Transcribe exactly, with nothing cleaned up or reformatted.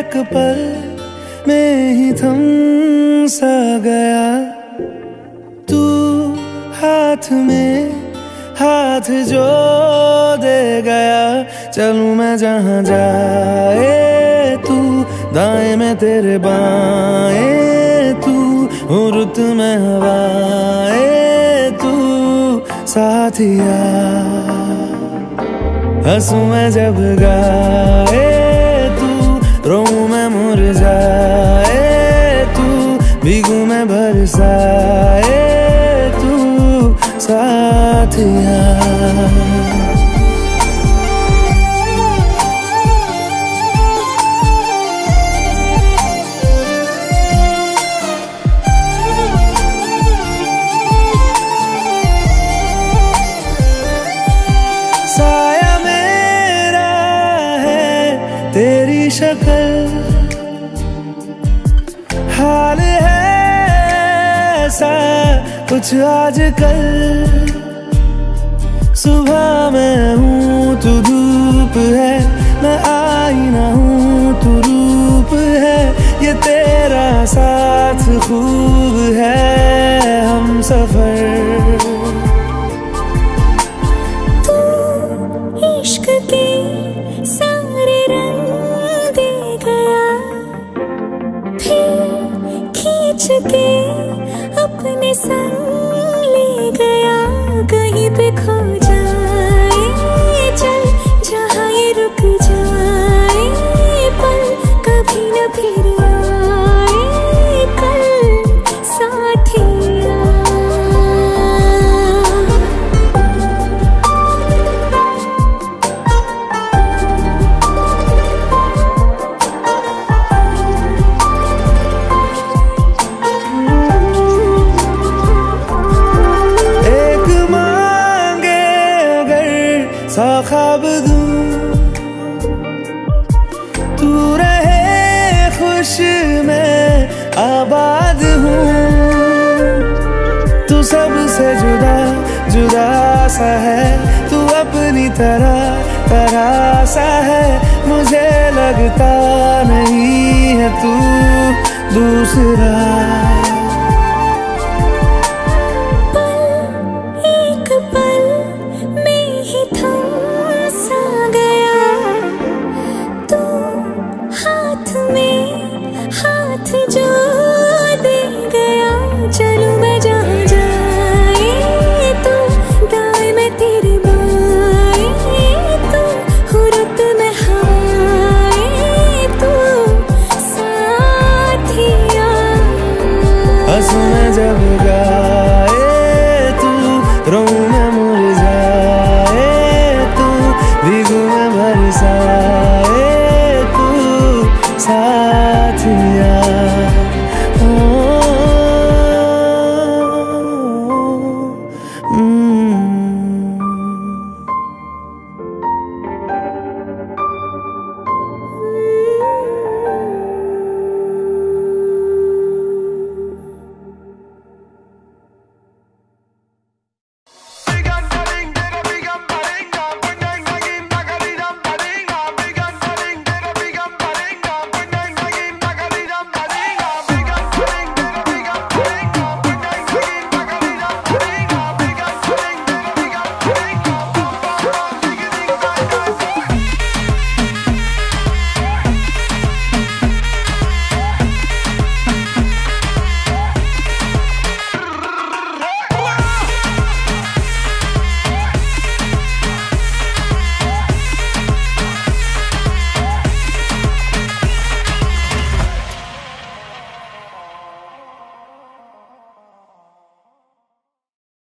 एक पल में ही थम सा गया तू हाथ में हाथ जो दे गया। चलूं मैं जहां जाए तू, दाएं में तेरे बाएं तू, हूँ रुत में हवाएं तू साथिया। हंसूं मैं जब गाए तू, रोऊं मैं मुरझाए तू, भीगूं मैं बरसाए तू साथिया। साया मेरा है तेरी शक्ल, हाल है ऐसा कुछ आजकल। सुबह मैं हूँ तू धूप है, मैं आईना हूँ तू रूप है। ये तेरा साथ खूब है हम सफर। इश्क के सारे रंग दे गया, फिर खींच के अपने संग ले गया। कहीं पे खो जाए चल, जहाँ ये रुक जाए पल, कभी न फिर आए कल साथिया। सा ख्वाब दूं तू रहे खुश मैं आबाद हूँ। तू सबसे जुदा जुदा सा है, तू अपनी तरह तरह सा है। मुझे लगता नहीं है तू दूसरा। हाथ में